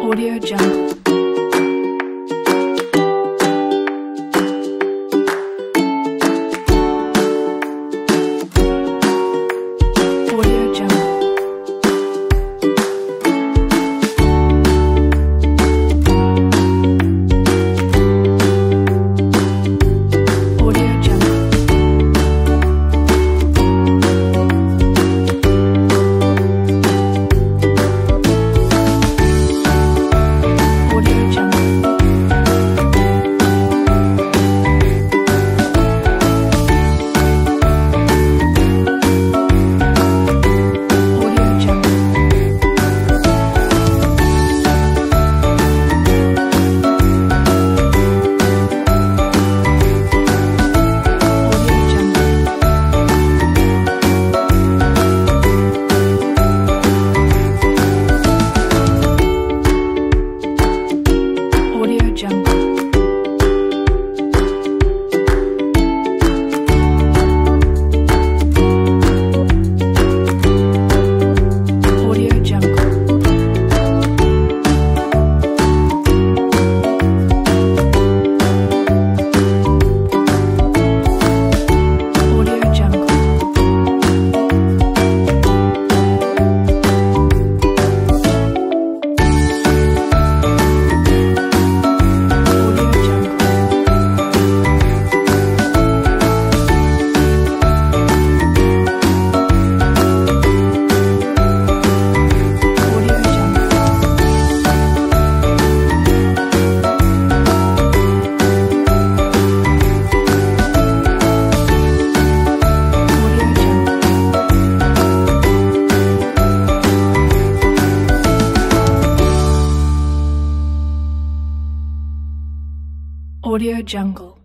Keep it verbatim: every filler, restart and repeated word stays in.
Audio Jungle. Audio Jungle. Audio Jungle. Audio Jungle. Audio Jungle. Audio Jungle. Audio Jungle. Audio Jungle. Audio Jungle. Audio Jungle. Audio Jungle. Audio Jungle. Audio Jungle.